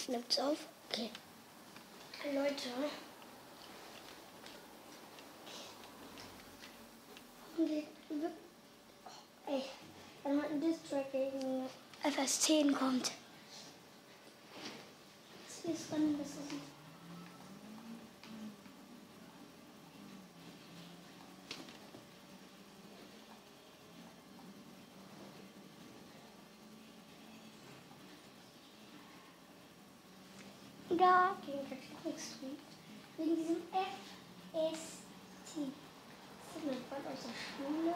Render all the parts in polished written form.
Nimmt's auf? Okay. Leute. Ey, wenn heute ein Distrack gegen FS10 kommt. Das ist dran, das ist nicht. Da gegen Verkleidungsstreet. Wegen diesem FST. Das ist mein Freund aus der Schule.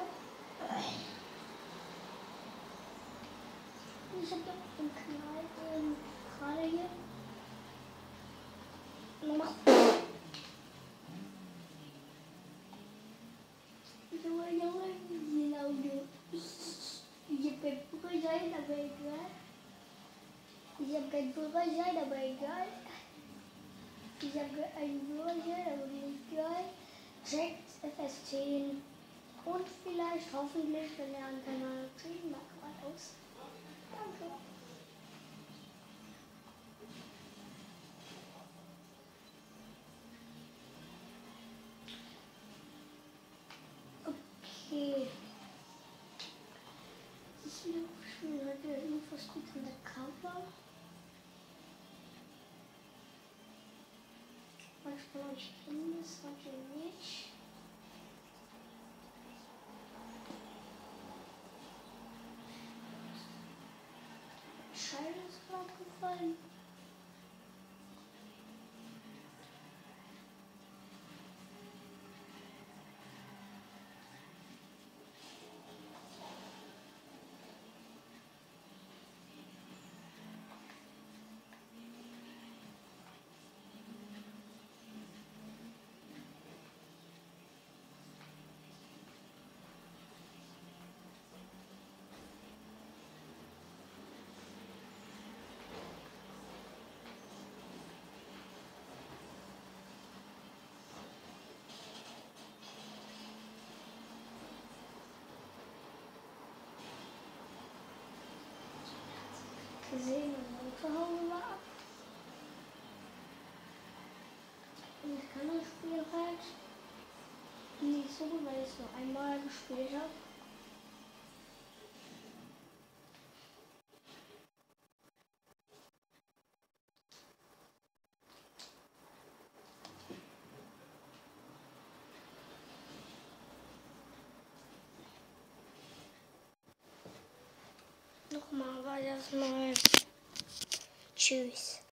Ich hab doch den Knall gerade hier. Junge, wie laut. Ich hab keinen Führerschein, aber egal. Ich hab keinen Führerschein, aber egal. Ich habe einen Führerschein, aber egal. Checkt FS10. Und vielleicht, hoffentlich, wenn er an Kanal kriegen mag, aus. Danke. Okay. Das ist wieder schön, heute Infos gut von der Cover. Manche von euch kennen das, manche nicht. Scheibe ist gerade gefallen. Gesehen und dann zu Hause war. Und ich kann das Spiel halt nicht so gut, weil ich es nur einmal gespielt habe. Nochmal war das mal. Tschüss.